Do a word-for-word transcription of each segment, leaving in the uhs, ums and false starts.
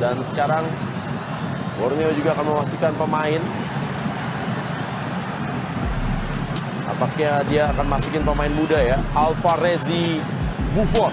Dan sekarang Borneo juga akan memastikan pemain. Apakah dia akan masukin pemain muda ya, Alvarezi Buffon.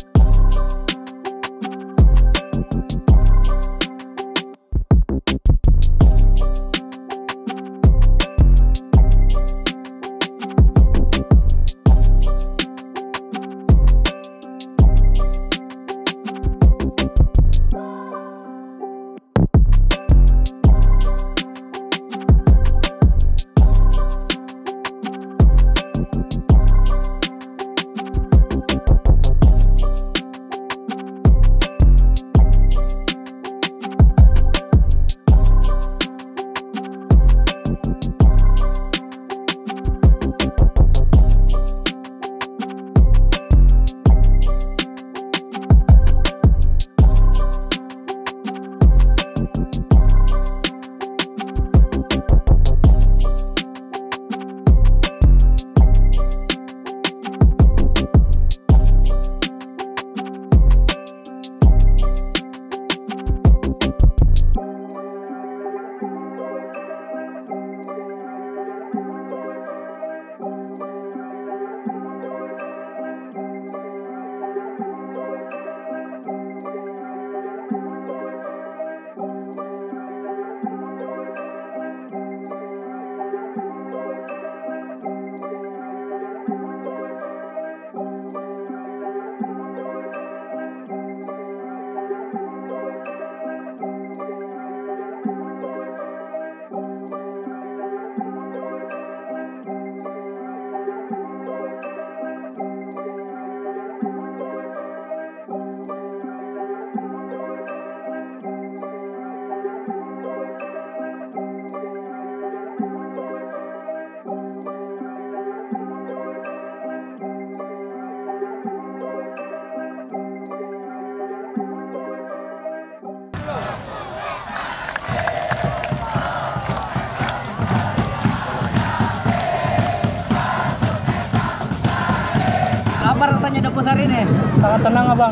Apa rasanya debut hari ini? Sangat senang abang.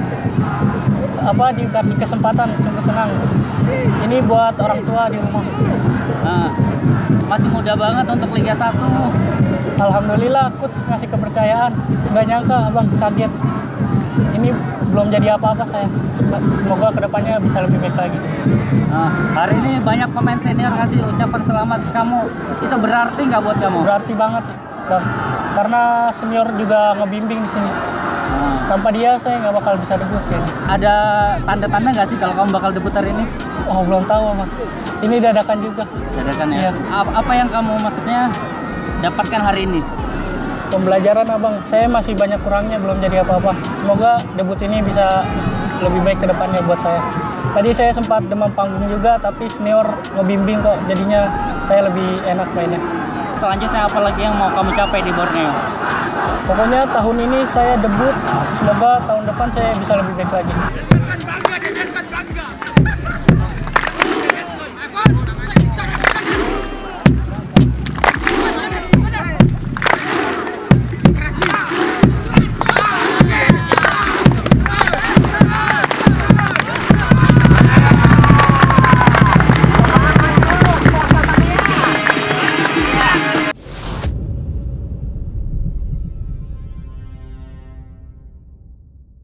Apa dikasih kesempatan, sungguh senang. Ini buat orang tua di rumah. Nah, masih muda banget untuk Liga satu. Alhamdulillah coach ngasih kepercayaan. Nggak nyangka abang, kaget. Ini belum jadi apa-apa saya. Semoga kedepannya bisa lebih baik lagi. Nah, hari ini banyak pemain senior ngasih ucapan selamat ke kamu. Itu berarti nggak buat kamu? Berarti banget bang. Karena senior juga ngebimbing di sini. Nah, Tanpa dia saya nggak bakal bisa debut kayaknya. ada tanda-tanda nggak sih kalau kamu bakal debut hari ini? Oh belum tahu abang. Ini dadakan juga. Dadakan ya. Iya. Apa, apa yang kamu maksudnya dapatkan hari ini? Pembelajaran abang, saya masih banyak kurangnya, belum jadi apa-apa. Semoga debut ini bisa lebih baik ke depannya buat saya. Tadi saya sempat demam panggung juga, tapi senior ngebimbing kok, jadinya saya lebih enak mainnya. Selanjutnya apa lagi yang mau kamu capai di Borneo? Pokoknya tahun ini saya debut, semoga tahun depan saya bisa lebih baik lagi.